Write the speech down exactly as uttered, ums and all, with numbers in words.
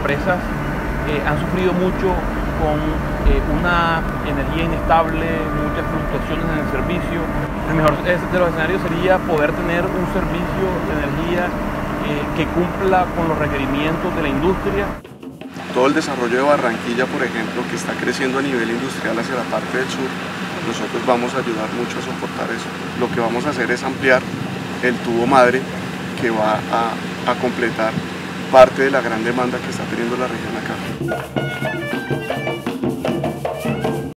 empresas eh, han sufrido mucho con eh, una energía inestable, muchas fluctuaciones en el servicio. El mejor de los escenarios sería poder tener un servicio de energía eh, que cumpla con los requerimientos de la industria. Todo el desarrollo de Barranquilla, por ejemplo, que está creciendo a nivel industrial hacia la parte del sur, nosotros vamos a ayudar mucho a soportar eso. Lo que vamos a hacer es ampliar el tubo madre que va a, a completar parte de la gran demanda que está teniendo la región acá.